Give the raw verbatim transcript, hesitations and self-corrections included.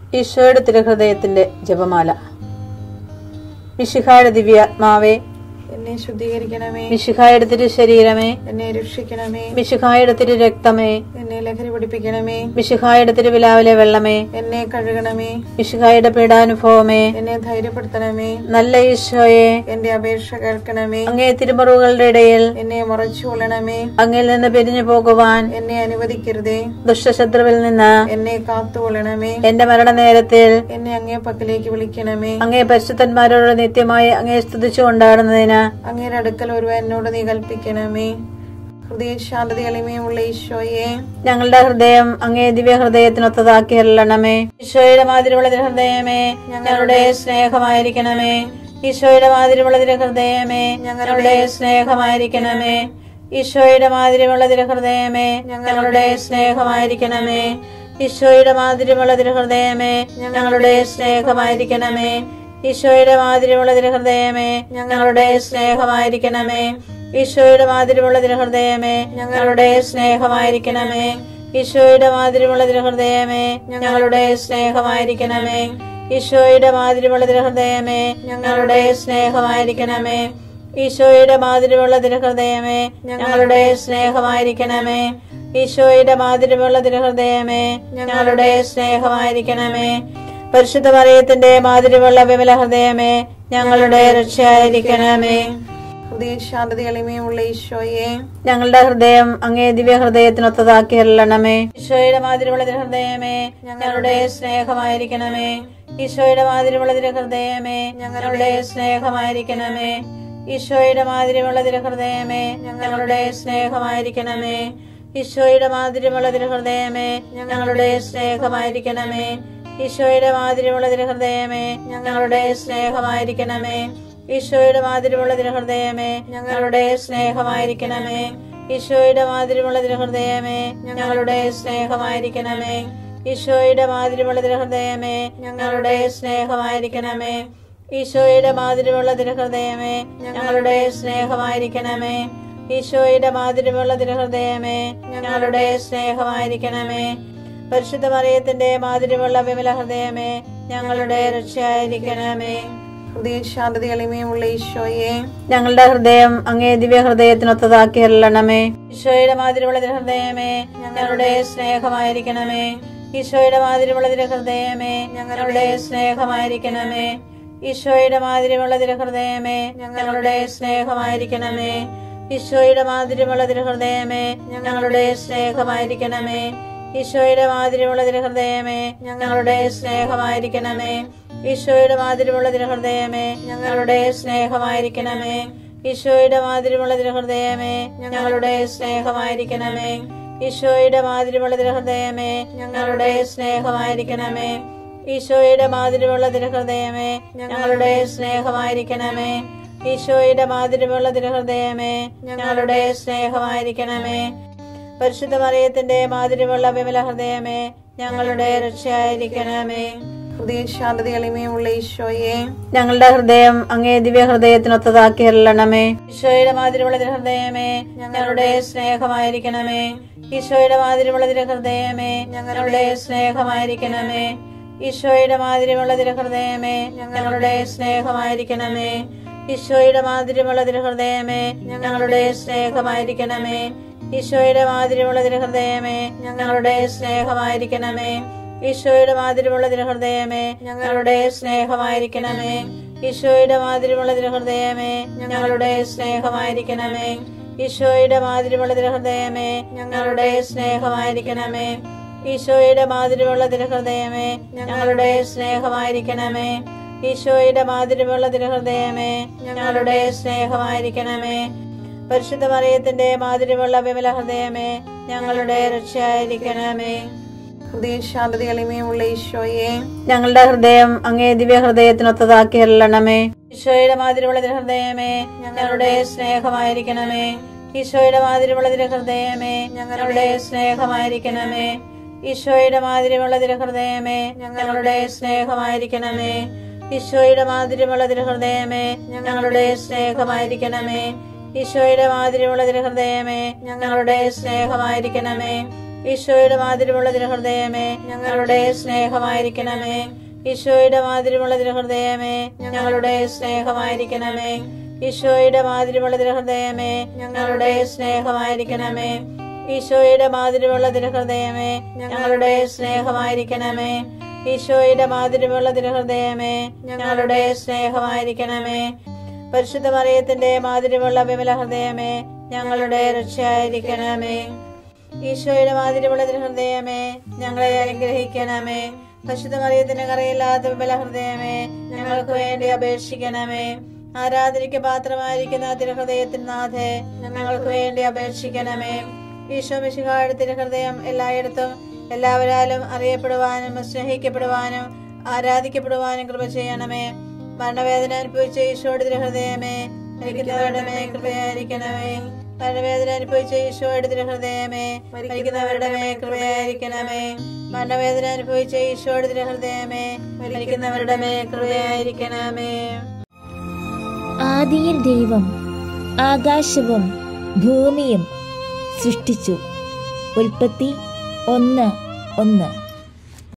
ഈശോയുടെ തിരുഹൃദയത്തിന്റെ ജപമാല. മിശിഹായുടെ ദിവ്യാത്മാവേ, എന്നെ ശുദ്ധീകരിക്കണമേ. മിശിഹായുടെ തിരു ശരീരമേ, എന്നെ രക്ഷിക്കണമേ. മിശിഹായുടെ തിരു രക്തമേ, എന്നെ ലഹരി പിടിപ്പിക്കണമേ. മിശിഹായുടെ തിരുവിലാവിലെ വെള്ളമേ, എന്നെ കഴുകണമേ. മിശിഹായുടെ പീഡാനുഭവമേ, എന്നെ ധൈര്യപ്പെടുത്തണമേ. നല്ല ഈശോയെ, എന്റെ അപേക്ഷ കേൾക്കണമേ. അങ്ങേ തിരുമുറിവുകളുടെ ഇടയിൽ എന്നെ മറച്ചു കൊള്ളണമേ. അങ്ങിൽ നിന്ന് പിരിഞ്ഞു പോകുവാൻ എന്നെ അനുവദിക്കരുതേ. ദുഷ്ടശത്രുവിൽ നിന്ന് എന്നെ കാത്തുകൊള്ളണമേ. എന്റെ മരണനേരത്തിൽ എന്നെ അങ്ങേ പക്കലേക്ക് വിളിക്കണമേ. അങ്ങേ പരിശുദ്ധന്മാരോട് നിത്യമായി അങ്ങേ സ്തുതിച്ചു കൊണ്ടാടുന്നതിന് അങ്ങയുടെ അടുക്കൽ ഒരുവൻ എന്നോട് നീ കൽപ്പിക്കണമേ. ഹൃദയ ശാന്തത എളിമയുള്ള ഈശോയെ, ഞങ്ങളുടെ ഹൃദയം അങ്ങേ ദിവ്യ ഹൃദയത്തിനൊത്തതാക്കി അരുളണമേ. ഈശോയുടെ മാതിരിയുള്ള ഹൃദയമേ, ഞങ്ങളുടെ സ്നേഹമായിരിക്കണമേ. ഈശോയുടെ മാതിരിയുള്ള ഹൃദയമേ, ഞങ്ങളുടെ സ്നേഹമായിരിക്കണമേ. ഈശോയുടെ മാതിരിയുള്ള ഹൃദയമേ, ഞങ്ങളുടെ സ്നേഹമായിരിക്കണമേ. ഈശോയുടെ മാതിരിയുള്ള ഹൃദയമേ, ഞങ്ങളുടെ സ്നേഹമായിരിക്കണമേ. ഈശോയുടെ മാതിരിയുള്ള ഹൃദയമേ, ഞങ്ങളുടെ സ്നേഹമായിരിക്കണമേ. ഈശോയുടെ മാതിരിയുള്ള ഹൃദയമേ, ഞങ്ങളുടെ സ്നേഹമായിരിക്കണമേ. ഈശോയുടെ മാതിരിയുള്ള ഹൃദയമേ, ഞങ്ങളുടെ സ്നേഹമായിരിക്കണമേ. ഈശോയുടെ മാതിരിയുള്ള ഹൃദയമേ, ഞങ്ങളുടെ സ്നേഹമായിരിക്കണമേ. ഈശോയുടെ മാതിരിയുള്ള ഹൃദയമേ, ഞങ്ങളുടെ സ്നേഹമായിരിക്കണമേ. ഈശോയുടെ മാതിരിയുള്ള ഹൃദയമേ, ഞങ്ങളുടെ സ്നേഹമായിരിക്കണമേ. പരിശുദ്ധ മറിയത്തിന്റെ മാതിരിയുള്ള വിമല ഹൃദയമേ, ഞങ്ങളുടെ രക്ഷയായിരിക്കണമേ. ഹൃദയ ശാന്തത എളിമയുള്ള ഈശോയെ, ഞങ്ങളുടെ ഹൃദയം അങ്ങേ ദിവ്യ ഹൃദയത്തിനൊത്തതാക്കി അരുളണമേ. ഈശോയുടെ മാതിരിയുള്ള ഹൃദയമേ, ഞങ്ങളുടെ സ്നേഹമായിരിക്കണമേ. ഈശോയുടെ മാതിരിയുള്ള ഹൃദയമേ, ഞങ്ങളുടെ സ്നേഹമായിരിക്കണമേ. ഈശോയുടെ മാതിരിയുള്ള ഹൃദയമേ, ഞങ്ങളുടെ സ്നേഹമായിരിക്കണമേ. ഈശോയുടെ മാതിരിയുള്ള ഹൃദയമേ, ഞങ്ങളുടെ സ്നേഹമായിരിക്കണമേ. ഈശോയുടെ മാതിരിയുള്ള ഹൃദയമേ, ഞങ്ങളുടെ സ്നേഹമായിരിക്കണമേ. ഈശോയുടെ മാതിരിയുള്ള ഹൃദയമേ, ഞങ്ങളുടെ സ്നേഹമായിരിക്കണമേ. ഈശോയുടെ മാതിരിയുള്ള ഹൃദയമേ, ഞങ്ങളുടെ സ്നേഹമായിരിക്കണമേ. ഈശോയുടെ മാതിരിയുള്ള ഹൃദയമേ, ഞങ്ങളുടെ സ്നേഹമായിരിക്കണമേ. ഈശോയുടെ മാതിരിയുള്ള ഹൃദയമേ, ഞങ്ങളുടെ സ്നേഹമായിരിക്കണമേ. ഈശോയുടെ മാതിരിയുള്ള ഹൃദയമേ, ഞങ്ങളുടെ സ്നേഹമായിരിക്കണമേ. പരിശുദ്ധ മറിയത്തിന്റെ മാതിരിയുള്ള വിമല ഹൃദയമേ, ഞങ്ങളുടെ രക്ഷയായിരിക്കണമേ. ഹൃദയ ശാന്തത എളിമയുള്ള ഈശോയെ, ഞങ്ങളുടെ ഹൃദയം അങ്ങേ ദിവ്യ ഹൃദയത്തിനൊത്തതാക്കി അരുളണമേ. ഈശോയുടെ മാതിരിയുള്ള ഹൃദയമേ, ഞങ്ങളുടെ സ്നേഹമായിരിക്കണമേ. ഈശോയുടെ മാതിരിയുള്ള ഹൃദയമേ, ഞങ്ങളുടെ സ്നേഹമായിരിക്കണമേ. ഈശോയുടെ മാതിരിയുള്ള ഹൃദയമേ, ഞങ്ങളുടെ സ്നേഹമായിരിക്കണമേ. ഈശോയുടെ മാതിരിയുള്ള ഹൃദയമേ, ഞങ്ങളുടെ സ്നേഹമായിരിക്കണമേ. ഈശോയുടെ മാതിരിയുള്ള ഹൃദയമേ, ഞങ്ങളുടെ സ്നേഹമായിരിക്കണമേ. ഈശോയുടെ മാതിരിയുള്ള ഹൃദയമേ, ഞങ്ങളുടെ സ്നേഹമായിരിക്കണമേ. ഈശോയുടെ മാതിരിയുള്ള ഹൃദയമേ, ഞങ്ങളുടെ സ്നേഹമായിരിക്കണമേ. ഈശോയുടെ മാതിരിയുള്ള ഹൃദയമേ, ഞങ്ങളുടെ സ്നേഹമായിരിക്കണമേ. ഈശോയുടെ മാതിരിയുള്ള ഹൃദയമേ, ഞങ്ങളുടെ സ്നേഹമായിരിക്കണമേ. ഈശോയുടെ മാതിരിയുള്ള ഹൃദയമേ, ഞങ്ങളുടെ സ്നേഹമായിരിക്കണമേ. പരിശുദ്ധ മറിയത്തിന്റെ മാതിരിയുള്ള വിമല ഹൃദയമേ, ഞങ്ങളുടെ രക്ഷയായിരിക്കണമേ. ഹൃദയ ശാന്തത എളിമയുള്ള ഈശോയെ, ഞങ്ങളുടെ ഹൃദയം അങ്ങേ ദിവ്യ ഹൃദയത്തിനൊത്തതാക്കി അരുളണമേ. ഈശോയുടെ മാതിരിയുള്ള ഹൃദയമേ, ഞങ്ങളുടെ സ്നേഹമായിരിക്കണമേ. ഈശോയുടെ മാതിരിയുള്ള ഹൃദയമേ, ഞങ്ങളുടെ സ്നേഹമായിരിക്കണമേ. ഈശോയുടെ മാതിരിയുള്ള ഹൃദയമേ, ഞങ്ങളുടെ സ്നേഹമായിരിക്കണമേ. ഈശോയുടെ മാതിരിയുള്ള ഹൃദയമേ, ഞങ്ങളുടെ സ്നേഹമായിരിക്കണമേ. ഈശോയുടെ മാതിരിയുള്ള ഹൃദയമേ, ഞങ്ങളുടെ സ്നേഹമായിരിക്കണമേ. ഈശോയുടെ മാതിരിയുള്ള ഹൃദയമേ, ഞങ്ങളുടെ സ്നേഹമായിരിക്കണമേ. ഈശോയുടെ മാതിരിയുള്ള ഹൃദയമേ, ഞങ്ങളുടെ സ്നേഹമായിരിക്കണമേ. ഈശോയുടെ മാതിരിയുള്ള ഹൃദയമേ, ഞങ്ങളുടെ സ്നേഹമായിരിക്കണമേ. ഈശോയുടെ മാതിരിയുള്ള ഹൃദയമേ, ഞങ്ങളുടെ സ്നേഹമായിരിക്കണമേ. ഈശോയുടെ മാതിരിയുള്ള ഹൃദയമേ, ഞങ്ങളുടെ സ്നേഹമായിരിക്കണമേ. പരിശുദ്ധ മറിയത്തിന്റെ മാതിരിയുള്ള വിമല ഹൃദയമേ, ഞങ്ങളുടെ രക്ഷയായിരിക്കണമേ. ഹൃദയ ശാന്തത എളിമയുള്ള ഈശോയെ, ഞങ്ങളുടെ ഹൃദയം അങ്ങേ ദിവ്യ ഹൃദയത്തിനൊത്തതാക്കി അരുളണമേ. ഈശോയുടെ മാതിരിയുള്ള ഹൃദയമേ, ഞങ്ങളുടെ സ്നേഹമായിരിക്കണമേ. ഈശോയുടെ മാതിരിയുള്ള ഹൃദയമേ, ഞങ്ങളുടെ സ്നേഹമായിരിക്കണമേ. ഈശോയുടെ മാതിരിയുള്ള ഹൃദയമേ, ഞങ്ങളുടെ സ്നേഹമായിരിക്കണമേ. ഈശോയുടെ മാതിരിയുള്ള ഹൃദയമേ, ഞങ്ങളുടെ സ്നേഹമായിരിക്കണമേ. ഈശോയുടെ മാതിരിയുള്ള ഹൃദയമേ, ഞങ്ങളുടെ സ്നേഹമായിരിക്കണമേ. ഈശോയുടെ മാതിരിയുള്ള തിരുഹൃദയമേ ഞങ്ങളുടെ സ്നേഹമായിരിക്കണമേ. ഈശോയുടെ മാതിരിയുള്ള തിരുഹൃദയമേ ഞങ്ങളുടെ സ്നേഹമായിരിക്കണമേ. ഈശോയുടെ മാതിരിയുള്ള തിരുഹൃദയമേ ഞങ്ങളുടെ സ്നേഹമായിരിക്കണമേ. ഈശോയുടെ മാതിരിയുള്ള തിരുഹൃദയമേ ഞങ്ങളുടെ സ്നേഹമായിരിക്കണമേ. ഈശോയുടെ മാതിരിയുള്ള തിരുഹൃദയമേ ഞങ്ങളുടെ സ്നേഹമായിരിക്കണമേ. പരിശുദ്ധ മറിയത്തിന്റെ മാതിരിയുള്ള വിമല ഹൃദയമേ ഞങ്ങളുടെ രക്ഷയായിരിക്കണമേ. ഈശോയുടെ മാതിരിയുള്ള തിരുഹൃദയമേ ഞങ്ങളെ അനുഗ്രഹിക്കണമേ. പരിശുദ്ധ മറിയത്തിന്റെ കറയില്ലാത്ത വിമല ഹൃദയമേ ഞങ്ങൾക്ക് വേണ്ടി അപേക്ഷിക്കണമേ. ആരാധനയ്ക്ക് പാത്രമായിരിക്കുന്ന തിരുഹൃദയത്തിൻ നാഥേ ഞങ്ങൾക്ക് വേണ്ടി അപേക്ഷിക്കണമേ. ഈശോ മിശിഹായുടെ തിരുഹൃദയം എല്ലായിടത്തും എല്ലാവരാലും അറിയപ്പെടുവാനും സ്നേഹിക്കപ്പെടുവാനും ആരാധിക്കപ്പെടുവാനും കൃപ ചെയ്യണമേ. മരണവേദന അനുഭവിച്ച ഈശോയുടെ തിരുഹൃദയമേ മരിക്കുന്നവരുടെ മേൽ കൃപയായിരിക്കണമേ. മരണവേദന അനുഭവിച്ച ഈശോയുടെ തിരുഹൃദയമേ മരിക്കുന്നവരുടെ മേൽ കൃപയായിരിക്കണമേ. മരണവേദന അനുഭവിച്ച ഈശോയുടെ തിരുഹൃദയമേ മരിക്കുന്നവരുടെ മേൽ കൃപയായിരിക്കണമേ. ആദിയിൽ ദൈവം ആകാശവും ഭൂമിയും സൃഷ്ടിച്ചു. ഉൽപ്പത്തി ഒന്ന് ഒന്ന്.